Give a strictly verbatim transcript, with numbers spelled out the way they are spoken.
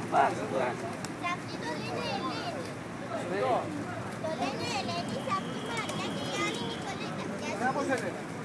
Βάζω τώρα. Σε αυτή το λένε Ελένη. Το λένε Ελένη, σε αυτή Μαριά και η άλλη Νικολέτα.